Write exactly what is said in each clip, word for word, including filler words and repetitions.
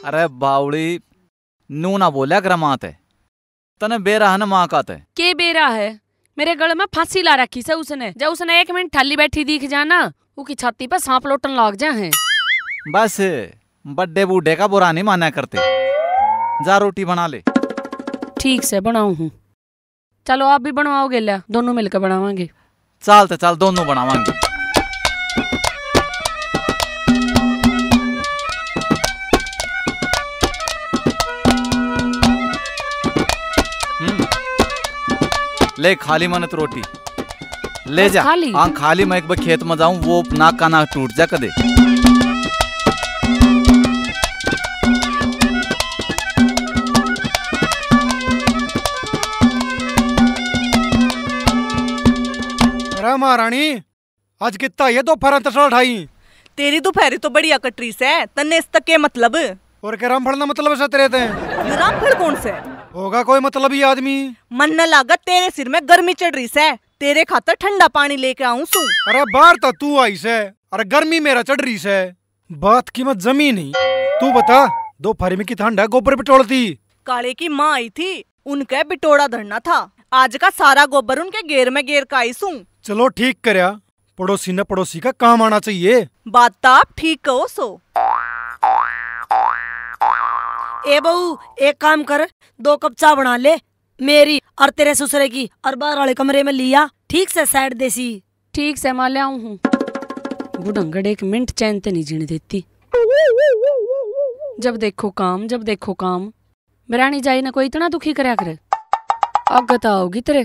अरे बावड़ी नू ना बोलिया ग्रमात है तने बेरा न माँ का ते के बेरा है। मेरे गले में फांसी ला रखी से उसने। जब उसने एक मिनट ठाली बैठी दिख जाना उसकी छाती पे सांप लोटन लाग जा है। बस बड्डे बूढ़े का बुरा नहीं माना करते। जा रोटी बना ले। ठीक से बनाऊ हूँ। चलो आप भी बनवाओगे ला, दोनों मिलकर बनावांगे। चल तो चल दोनों बनावांगे। ले खाली मनत रोटी ले जा। खाली हाँ खाली मैं एक बार खेत में जाऊं वो नाक का नाक टूट जा कदे। महारानी आज कितना ये दोपहर तसला उठाई। तेरी दोपहरी तो बढ़िया कटरी से तन्ने इस तक के मतलब और क्या रामफल ना मतलब ऐसा तेरे थे। ये रामफल कौन से होगा कोई मतलब ही आदमी। मन न लागत तेरे सिर में गर्मी चढ़ रही से। तेरे खातर ठंडा पानी लेके आऊं सू। अरे बाहर तो तू आई से अरे गर्मी मेरा चढ़ रही से। बात की मत जमी नहीं। तू बता दोपहर में की ठंडा गोबर बिटोड़ती। काले की माँ आई थी उनके बिटोड़ा धरना था। आज का सारा गोबर उनके गेर में गेर का आई सू। चलो ठीक करया। पड़ोसी न पड़ोसी का काम आना चाहिए। बात तो आप ठीक कहो सो। ए बहू एक काम कर, दो कप चाय बना ले मेरी और तेरे ससुरे की और बाहर वाले कमरे में लिया। ठीक से साइड देसी। ठीक से मैं ले आऊं हूँ। बुढ़ंगड़ एक मिनट चैन ते नहीं जीने देती। जब देखो काम जब देखो काम। बिरानी जाई ना कोई इतना दुखी करया करे। अगत आओगी तेरे।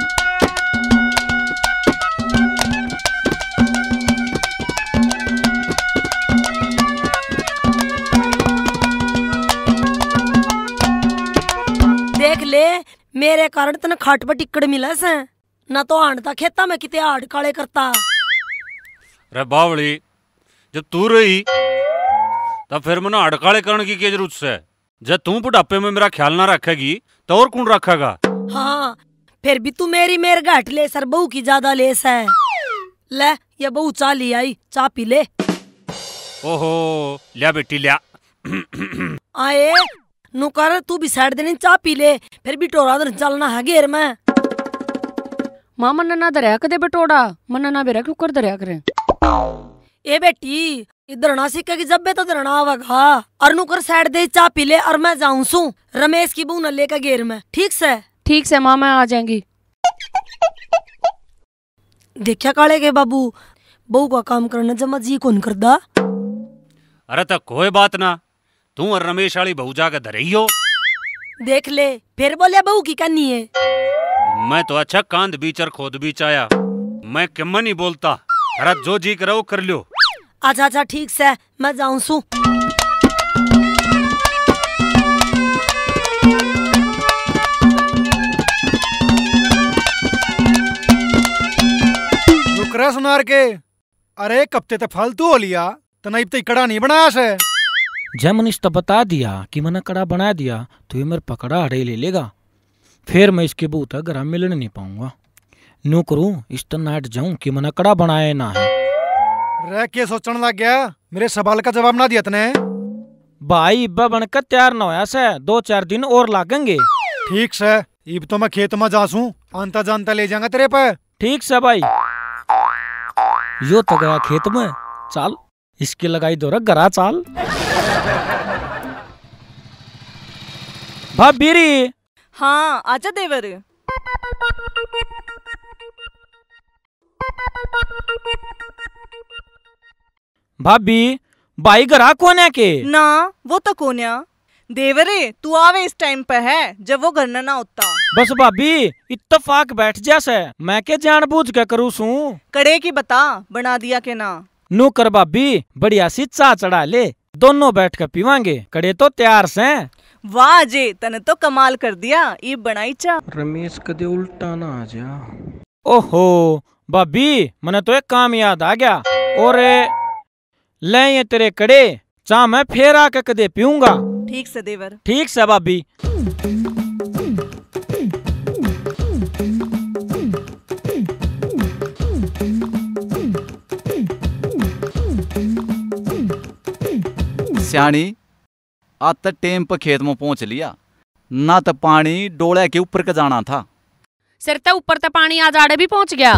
देख ले मेरे कारण तने खाट पर टिक्कड़ मिला से ना तो आंडता खेता में किते आड़ काले करता। रे बावली जब तू रही तब फिर मना अड़काले करने की क्या जरूरत है। जब तू बुढ़ापे में मेरा ख्याल ना रखेगी तो और कौन रखेगा। हाँ फिर भी तू मेरी मेर घाट ले सर बहू की ज्यादा लेस है। ले ये बहू चा ली आई चा पी ले। ओहो लिया बेटी लिया। आए नु कर तू भी साइड देने चा पी ले फिर भी टोरा दर चलना है घेर में। माँ मन ना दरिया कदे बटोड़ा मन ना बेरा क्यों कर दरिया करे। ए बेटी इधर ना सीखेगी जब बे तो इधर ना आवेगा। और नु कर साइड दे चा पी ले और मैं जाऊं सू रमेश की बहू न लेकर घेर में। ठीक से ठीक से माँ मैं आ जाएंगी। देखा काले के बाबू बहू का काम करना जमा जी कौन करदा। अरे तो कोई बात ना तू और रमेश वाली बहू जाकर धरई हो। देख ले फिर बोलिया बहू की करनी है। मैं तो अच्छा कांद बीचर खोद बीच आया। मैं किम्मा नहीं बोलता। अरे जो जी करो कर लो। अच्छा अच्छा ठीक से मैं जाऊं सू। रुकरा सुनार के अरे कप्ते तो फालतू हो लिया तनाइब तो कड़ा नहीं बनाया से। जय मनीष तो बता दिया कि मैंने कड़ा बना दिया तो ये मेरे पकड़ा हड़े ले लेगा। फिर मैं इसके बहू तक घर मिलने नहीं पाऊंगा। न्यू करूं इस तरह नाट जाऊं कि मैंने कड़ा बनाया ना है। रह के सोचने लग गया मेरे सवाल का जवाब ना दिया तने। भाई इब्बा बनकर तैयार न होया से दो चार दिन और लागेंगे। ठीक से इब तो मैं खेत में जासूं आंता जानता ले जाऊंगा तेरे पे। ठीक से भाई यो तो गया खेत में चाल इसके लगाई दो गरा चाल। भाभी हाँ आजा देवर। भाभी भाई गरा कोने के ना वो तो कोन्या देवरे तू आवे इस टाइम पे है जब वो घर ना होता। बस भाभी इत्तेफाक बैठ जैसे मैं के जानबूझ के करूँ सू। कड़े की बता बना दिया के ना। नू कर भाभी बढ़िया सी चा चढ़ा ले दोनों बैठ कर पीवांगे। कड़े तो तैयार से। वाह अजय तने तो कमाल कर दिया ये बनाई चा। रमेश कदे उल्टा ना आ जा। ओहो भाभी मने तो एक काम याद आ गया। और ले ये तेरे कड़े चा मैं फेर आके कदे पीऊंगा। ठीक से देवर। ठीक से भाभी। सियाणी आज तक टेम पर खेत में पहुंच लिया, ना तो पानी डोले के ऊपर का जाना था। सिर ते ऊपर ते पानी आज आड़े भी पहुंच गया।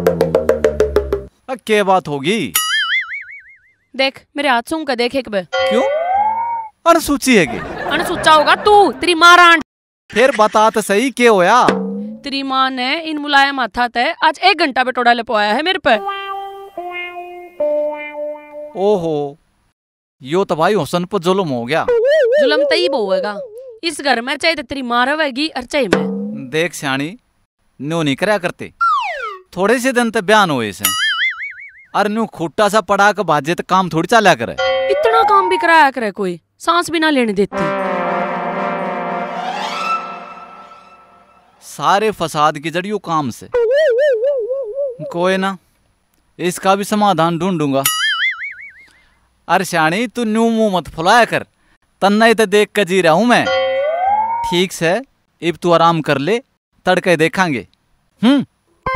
अब क्या बात होगी? देख मेरे हाथ सूंघ के देख एक बार। क्यों? अनसूची है कि अनसुचा होगा तू, तेरी माँ रांड। फिर बता तो सही क्या होया? तेरी माँ ने इन मुलायम हाथा ते आज एक घंटा बिटोड़ा लपवाया है मेरे पे। ओहो, यो तो भाई हुसन पर जुल्म हो गया। जुलम तई होगा इस घर में, चाहे तो तेरी माँ रहेगी और चाहे मैं। देख सियाणी, न्यू नहीं करया करते, थोड़े से दिन तक बयान हुए से, और न्यू खुट्टा सा पड़ा के बाजे तो काम थोड़ी चला करे। इतना काम भी कराया करे कोई, सांस भी ना लेने देती। सारे फसाद की जड़ियों काम से। कोई ना, इसका भी समाधान ढूंढूंगा। अरे श्याणी, तू न्यू मुंह मत फुलाया कर, तन्ना ही तो देख कर जी रहा हूं मैं। ठीक से, अब तू आराम कर ले, तड़के देखांगे। हम्म।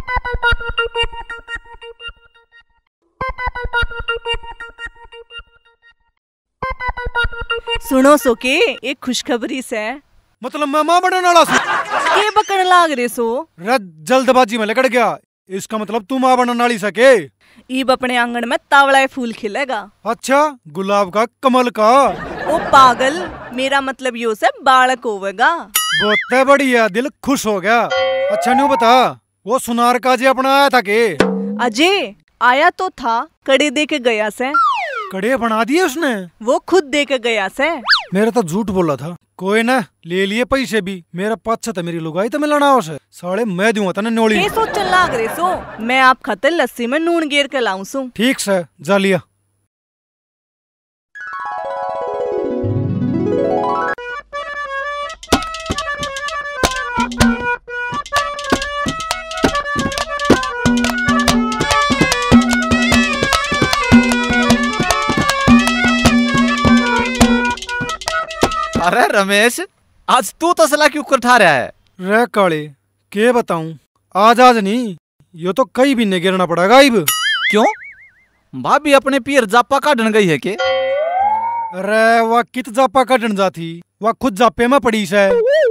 सुनो सोके, एक खुशखबरी से। मतलब मैं माँ बनने वाला सू। के बकड़ लाग रे सो? रत जल्दबाजी में लकड़ गया। इसका मतलब तू माँ बनने वाली सके? ईब अपने आंगन में तावड़ा फूल खिलेगा। अच्छा, गुलाब का, कमल का? ओ पागल, मेरा मतलब यो से बालक होवेगा। बहुत बढ़िया, दिल खुश हो गया। अच्छा न्यू बता, वो सुनार का जी अपना आया था के? अजय आया तो था, कड़े दे के गया से। कड़े बना दिए उसने? वो खुद दे के गया से। मेरा तो झूठ बोला था। कोई ना, ले लिए पैसे भी। मेरा पाछा था, मेरी लुगाई तो मिलना उसे। साले मैं दूंगा तने नोली। के सोचन लाग रे सो? मैं आप खातिर लस्सी में नून गेर के लाऊं सू। ठीक से, जा लिया। अरे रमेश, आज तू तसला क्यों उठा रहा है? रे काले, के बताऊं, आज आज नहीं, यो तो कई भी नहीं गिरना पड़ेगा। इब क्यों? भाभी अपने पीर जापा काटन गई है के? अरे वह कित जापा काटन जाती, वह खुद जापे में पड़ी से।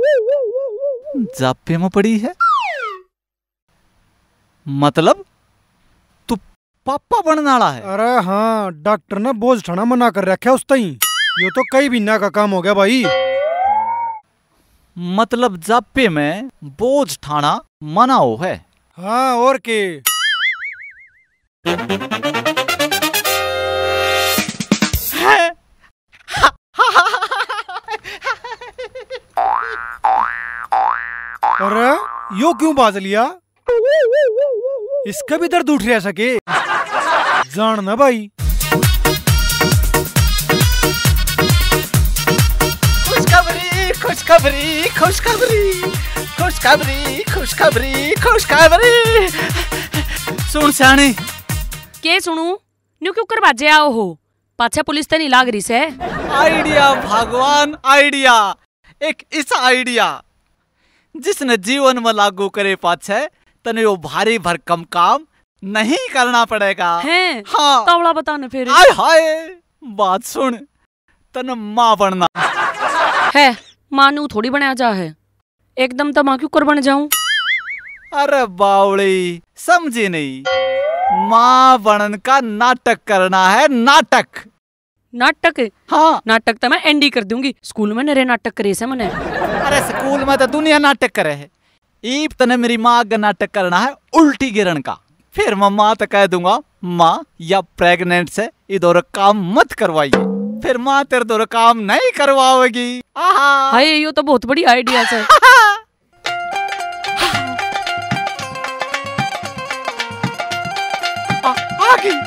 जापे में पड़ी है? मतलब तू पापा बनने वाला है? अरे हाँ, डॉक्टर ने बोझ उठाना मना कर रखा उस तई। यो तो कई भी ना का काम हो गया भाई। मतलब जापे में बोझ ठाना मना हो है? हाँ और के। अरे यो क्यों बाज लिया? इसका भी दर्द उठ रहा सके? जान ना भाई। खुशखबरी खुशखबरी खुशखबरी खुशखबरी खुशखबरी खुशखबरी। सुन सियाणी। के सुनू? न्यू क्यों कर बाजे आओ हो? पाछे पुलिस तो नहीं लाग रही से? आइडिया भगवान, आइडिया, एक ऐसा आइडिया जिसने जीवन में लागू करे पाछे तने वो भारी भरकम काम नहीं करना पड़ेगा। हैं? हाँ। तावड़ा बताने फिर। आय हाय, बात सुन, तने माँ बनना है। मानू थोड़ी बनाया जा है, एकदम तो माँ क्यों कर बन जाऊं? अरे बावड़ी, समझी नहीं, माँ बनन का नाटक करना है, नाटक। नाटक? हाँ। नाटक तो मैं एंडी कर दूंगी। स्कूल में नरे नाटक करे से मैंने। अरे स्कूल में तो दुनिया नाटक करे है, ईब तने मेरी माँ का नाटक करना है उल्टी गिरन का। फिर मैं माँ तो कह दूंगा, माँ या प्रेग्नेंट से इधर काम मत करवाइए, फिर माँ तेरे दो काम नहीं करवाओगी। हाय, ये तो बहुत बड़ी आइडिया है। आ, आ गई।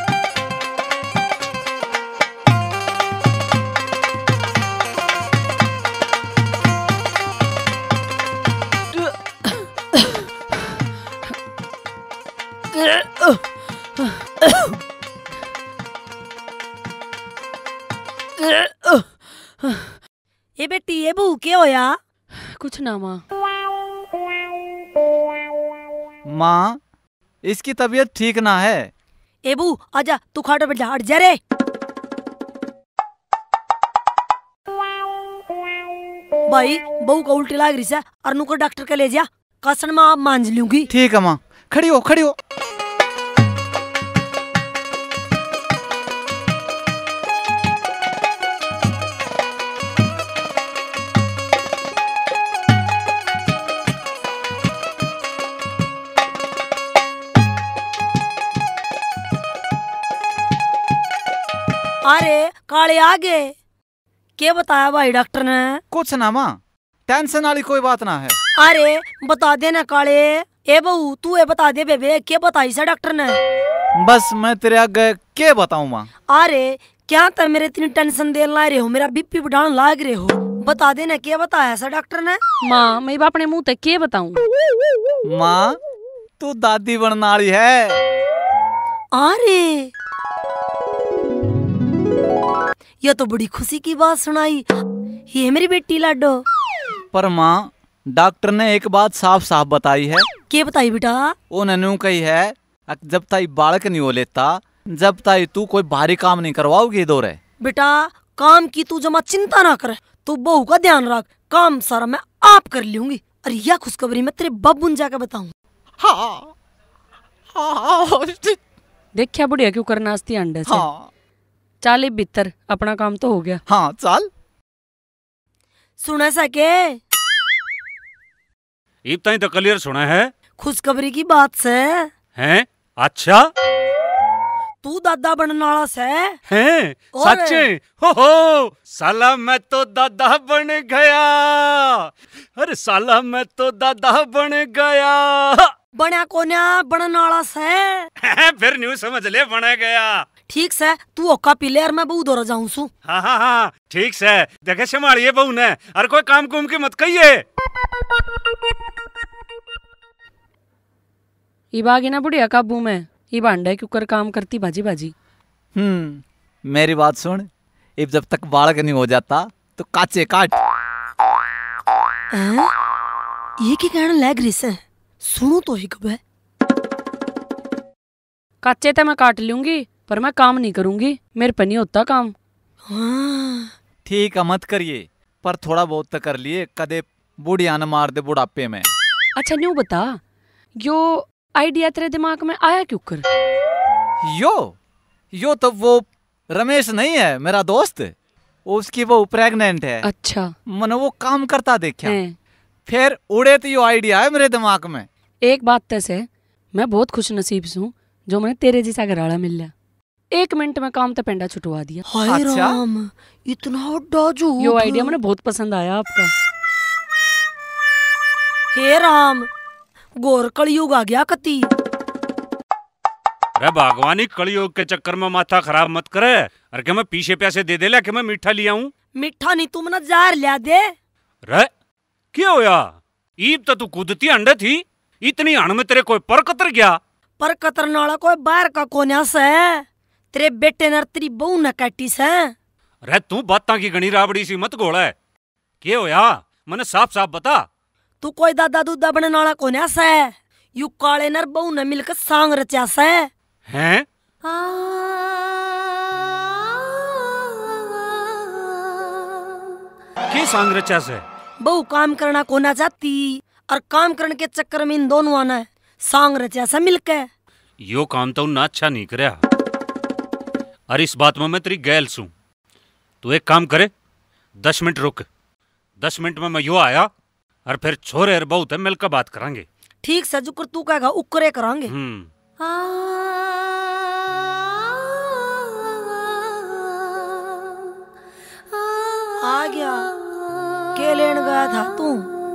ये बेटी, ये बहू क्या होया? कुछ ना माँ। माँ, इसकी तबीयत ठीक ना है। ए बहू आजा, तू खाटो बैठ जा, हट जा रे। भाई बहू का उल्टी लाग रही से अरनू को डॉक्टर के ले जा कसन में आप मांझ लूंगी। ठीक है माँ, खड़ी हो खड़ी हो। अरे काले आगे क्या बताया भाई डॉक्टर ने? कुछ ना माँ, टेंशन वाली कोई बात ना है। अरे बता दे ना काले। ए बहू तू ये बता दे बेबे क्या बताई सा डॉक्टर ने? बस मैं तेरे आगे क्या बताऊं माँ। अरे क्या तो मेरे इतनी टेंशन दे ला रहे हो, मेरा बीपी बढ़ाने लाग रहे हो। बता दे ना क्या बताया सा डॉक्टर ने? माँ मैं अपने मुंह तक क्या बताऊं? माँ तू दादी बनने वाली है। अरे ये तो बड़ी खुशी की बात सुनाई, ये मेरी बेटी लाडो। पर माँ डॉक्टर ने एक बात साफ साफ बताई है। क्या बताई बेटा? उन्होंने कही है जब ताई बालक नहीं हो लेता, जब ताई तू कोई भारी काम नहीं करवाओगी दो रे। बेटा काम की तू जमा चिंता ना कर, तू बहू का ध्यान रख, काम सारा मैं आप कर लूंगी। अरे यह खुशखबरी मैं तेरे बब्बू जाकर बताऊं। हाँ हाँ देखिया बुढ़िया क्यों करना आस्ती अंडे से। हाँ चाले भीतर अपना काम तो हो गया। हाँ चल सुना सके इब ताई तो क्लियर सुना है खुशखबरी की बात से हैं। अच्छा तू दादा बनने वाला से हैं और- सच्चे हो हो साला मैं तो दादा बन गया। अरे साला मैं तो दादा बन गया। बना कोन्या बनने वाला से फिर न्यू समझ ले बन गया। ठीक से तू ओका पीले और मैं बहू दौरा जाऊं सू। हाँ हाँ हाँ ठीक से देखे संभालिए बहू ने, और कोई काम कुम के मत कहिए। इब आगे ना बुढ़िया काबू में इब अंडा क्यों कर काम करती बाजी बाजी। हम्म मेरी बात सुन, अब जब तक बालक नहीं हो जाता तो काचे काट। हैं? ये क्या कहने लग रही से? सुनो तो ही कब है। काचे तो मैं काट लूंगी पर मैं काम नहीं करूंगी, मेरे पे नहीं होता काम। हाँ ठीक है मत करिए, पर थोड़ा बहुत तो कर लिए, कदे बुढ़िया न मार दे बुढ़ापे में। अच्छा न्यू बता, यो आइडिया तेरे दिमाग में आया क्यों कर? यो यो तो वो रमेश नहीं है मेरा दोस्त, उसकी वो प्रेग्नेंट है। अच्छा मन वो काम करता देखा, हैं। फिर उड़े तो यो आइडिया है मेरे दिमाग में। एक बात तैसे मैं बहुत खुश नसीब हूँ जो मैंने तेरे जैसा घरवाला मिल लिया। एक मिनट में काम तो पेंडा छुटवा दिया। हाय अच्छा? राम इतना बड़ा झूठ। यो आइडिया मुझे बहुत पसंद आया आपका। हे राम गोर कलयुग आ गया कती। अरे भगवानी कलयुग के चक्कर में माथा खराब मत करे। अरे क्या मैं पीछे पैसे दे दे ला कि मैं मीठा लिया हूँ। मिठा नहीं तुम ना जार लिया दे। रे क्या होया? ईब तो तू कूदती अंडे थी, इतनी अण में तेरे कोई पर कतर गया। पर कतरने वाला कोई बाहर का कोन्या से तेरे बेटे ने तेरी बहू न काटी से। अरे तू बातां की गणी राबड़ी सी मत घोड़ा है। क्या होया मने साफ साफ बता। तू कोई दादा दूदा बनने वाला कोन्या से, यू काले नर बहू ने मिलकर सांग रचा से। हैं? की सांग रचा से? बहू काम करना कोना चाहती और काम करने के चक्कर में इन दोनों आना सांग रचा से मिलके। यो काम तो ना अच्छा नहीं करया। अरे इस बात में मैं तेरी गैल सू। तू एक काम करे, दस मिनट रुक। दस मिनट में मैं यो आया और फिर छोरे और बहुत है मिलकर बात करांगे। ठीक से जुकर तू कहेगा उकरे करांगे। हम्म आ गया के लेन गया था तू?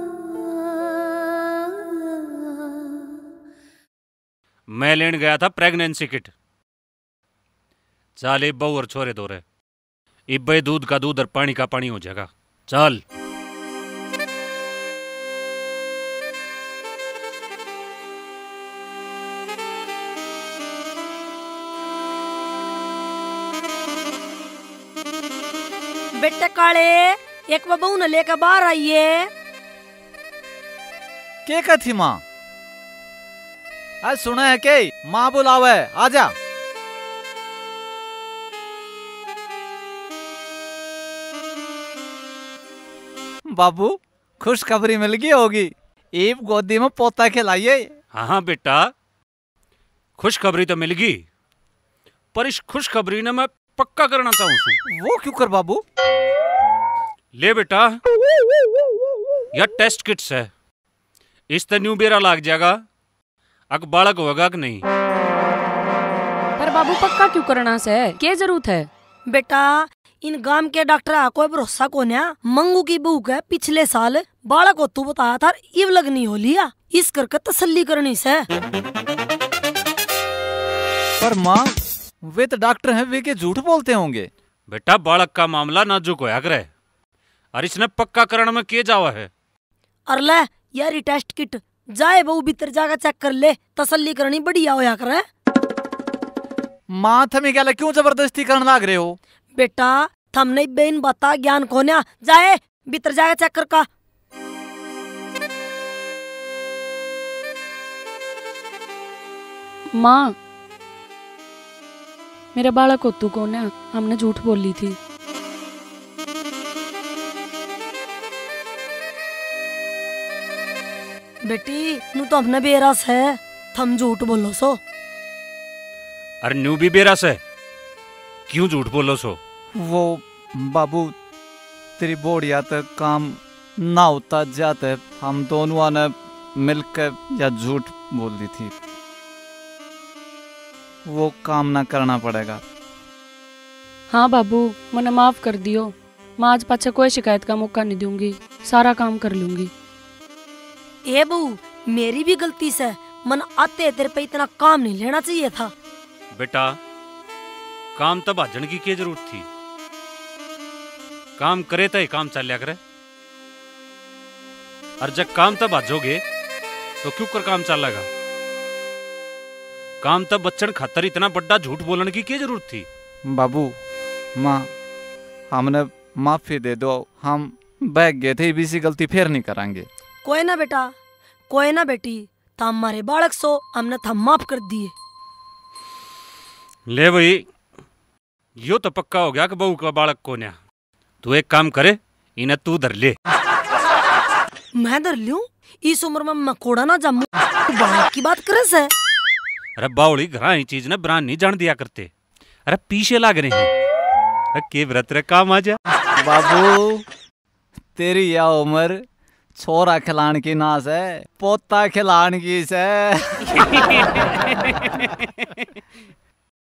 मैं लेने गया था प्रेगनेंसी किट। चल इब बहू और छोरे दो रहे, इब्बे दूध का दूध और पानी का पानी हो जाएगा। चल बेटे काले एक बहू न लेकर बाहर आइए। के का थी माँ? आज सुना है के माँ बुलावे, आजा। बाबू खुशखबरी मिल गई होगी, एक गोदी में पोता खिलाइए। हाँ हाँ बेटा, खुशखबरी तो मिल गई, पर इस खुशखबरी ने मैं पक्का करना चाहूँ। वो क्यों कर बाबू? ले बेटा, यह टेस्ट किट्स है, इस तर न्यू बेरा लाग जाएगा, अग बालक होगा कि नहीं। पर बाबू पक्का क्यों करना से, क्या जरूरत है? बेटा इन गांव के डॉक्टर आ कोई भरोसा को न्या। मंगू की बहू के पिछले साल बालक को तू बताया था, इव लगनी हो लिया, इस करके तसल्ली करनी से। पर माँ वे तो डॉक्टर हैं, वे के झूठ बोलते होंगे। बेटा बालक का मामला नाजुक होया करे, और इसने पक्का करने में के जावा है। अरले यार टेस्ट किट जाए बहू भीतर जाकर चेक कर ले, तसल्ली करनी बढ़िया होया करे। माँ थमे क्या क्यों जबरदस्ती करने लाग रहे हो? बेटा थम नहीं बेन बता ज्ञान कोन्या, जाए भीतर जाकर चेक कर का। माँ मेरे बालक को तू कौन है, हमने झूठ बोली थी। बेटी नू तो अपने बेरस है, थम झूठ बोलो सो। अरे न्यू भी बेरस है, क्यों झूठ बोलो सो? वो बाबू तेरी बोड़िया तक काम ना होता जाते, हम दोनों ने मिलकर या झूठ बोल दी थी, वो काम ना करना पड़ेगा। हाँ बाबू मने माफ कर दियो, मैं आज पाछे कोई शिकायत का मौका नहीं दूंगी, सारा काम कर लूंगी। ए बहू मेरी भी गलती से मन आते तेरे पे इतना काम नहीं लेना चाहिए था। बेटा काम तब भाजन की क्या जरूरत थी, काम करे तो ही काम चल करे, और जब काम तब भाजोगे तो क्यों कर काम चलेगा? काम तब बच्चन खातर इतना बड़ा झूठ बोलने की क्या जरूरत थी? बाबू माँ हमने माफी दे दो, हम बैग गए थे, इसी गलती फिर नहीं करेंगे। कोई ना बेटा, कोई ना बेटी, था हमारे बालक सो, हमने था माफ कर दिए। ले भाई यो तो पक्का हो गया कि बहू का बालक को न्या। तू एक काम करे, इन्हें तू धर ले। मैं धर लूं? इस उम्र में मैं कोड़ा ना जमू, बालक की बात करे से। अरे बावली घरा ही चीज ने ब्रांड नहीं जान दिया करते, अरे पीछे लाग रहे हैं, अरे के व्रत रे काम आ जा। बाबू तेरी यह उम्र छोरा खिलाने की नास है, पोता खिलाने की से।